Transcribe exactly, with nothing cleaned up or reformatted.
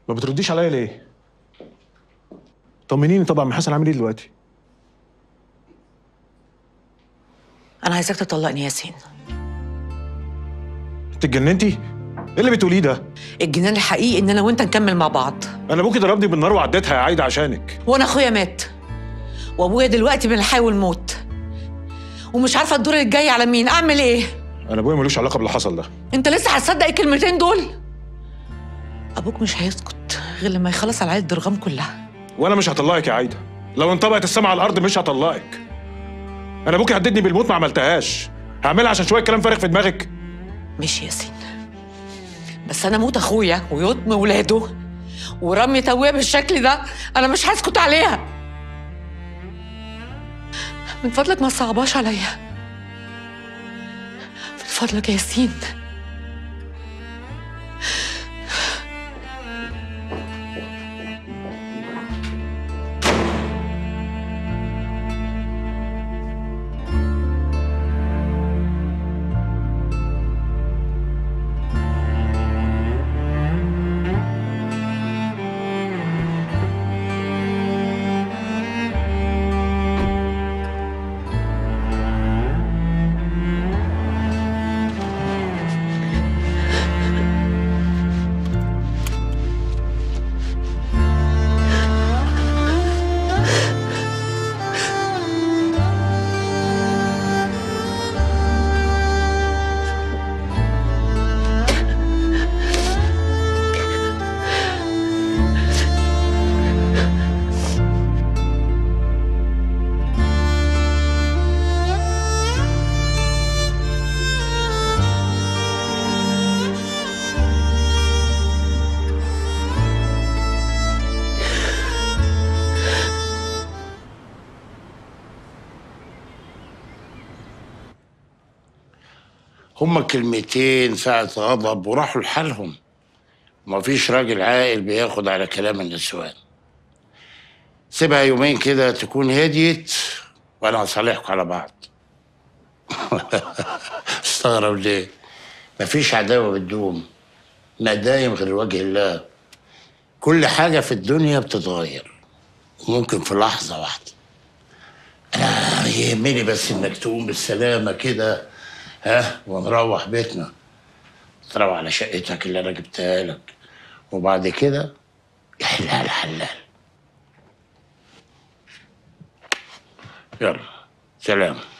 ما بترديش عليا ليه؟ طمنيني طبعا، من حسن عامل ايه دلوقتي؟ انا عايزاك تطلقني يا ياسين. انت اتجننتي؟ ايه اللي بتقوليه ده؟ الجنان الحقيقي ان انا وانت نكمل مع بعض. انا ابوكي ضربني بالنار وعديتها يا عايده عشانك. وانا اخويا مات، وابويا دلوقتي بنحاول موت، ومش عارفه الدور الجاي على مين. اعمل ايه؟ انا ابويا ملوش علاقه باللي حصل ده. انت لسه هتصدق الكلمتين دول؟ ابوك مش هيسكت غير لما يخلص على عيله درغام كلها. وانا مش هطلقك يا عايده، لو انطبقت السما على الارض مش هطلقك. انا ابوكي هددني بالموت ما عملتهاش، هعملها عشان شويه كلام فارغ في دماغك؟ ماشي يا ياسين، بس انا موت اخويا ويتم ولاده ورمي تويه بالشكل ده انا مش هسكت عليها. من فضلك ما تصعبهاش عليا، من فضلك يا ياسين. هما كلمتين ساعة غضب وراحوا لحالهم. مفيش راجل عاقل بياخد على كلام النسوان. سيبها يومين كده تكون هديت وانا هصالحكم على بعض. استغرب ليه؟ مفيش عداوة بتدوم، ما دايم غير وجه الله. كل حاجة في الدنيا بتتغير وممكن في لحظة واحدة. أنا يهمني بس إنك تقوم بالسلامة كده، ها، ونروح بيتنا. تروح على شقتك اللي أنا جبتها لك، وبعد كده يحلها الحلال. يلا سلام.